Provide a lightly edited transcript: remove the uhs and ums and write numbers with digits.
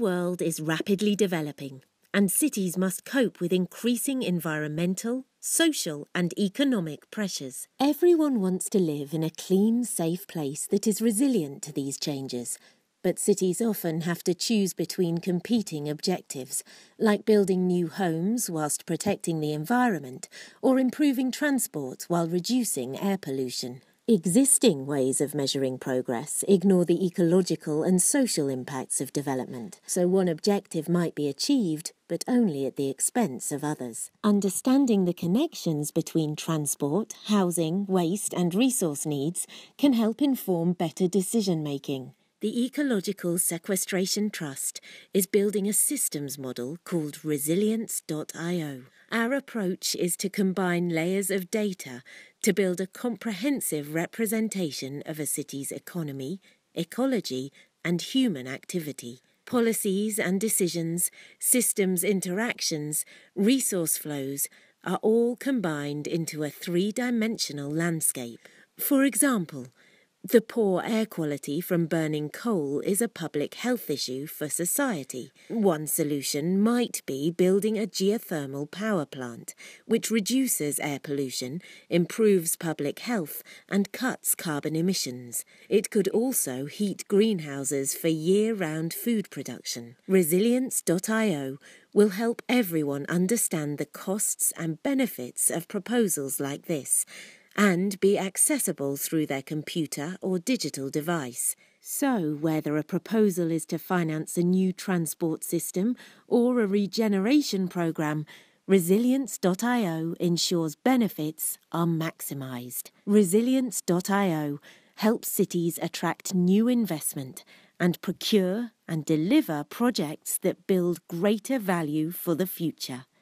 world is rapidly developing, and cities must cope with increasing environmental, social and economic pressures. Everyone wants to live in a clean, safe place that is resilient to these changes, but cities often have to choose between competing objectives, like building new homes whilst protecting the environment, or improving transport while reducing air pollution. Existing ways of measuring progress ignore the ecological and social impacts of development, so one objective might be achieved, but only at the expense of others. Understanding the connections between transport, housing, waste and resource needs can help inform better decision-making. The Ecological Sequestration Trust is building a systems model called Resilience.io. Our approach is to combine layers of data to build a comprehensive representation of a city's economy, ecology, and human activity. Policies and decisions, systems interactions, resource flows are all combined into a three-dimensional landscape. For example, the poor air quality from burning coal is a public health issue for society. One solution might be building a geothermal power plant, which reduces air pollution, improves public health, and cuts carbon emissions. It could also heat greenhouses for year-round food production. Resilience.io will help everyone understand the costs and benefits of proposals like this, and be accessible through their computer or digital device. So, whether a proposal is to finance a new transport system or a regeneration programme, Resilience.io ensures benefits are maximised. Resilience.io helps cities attract new investment and procure and deliver projects that build greater value for the future.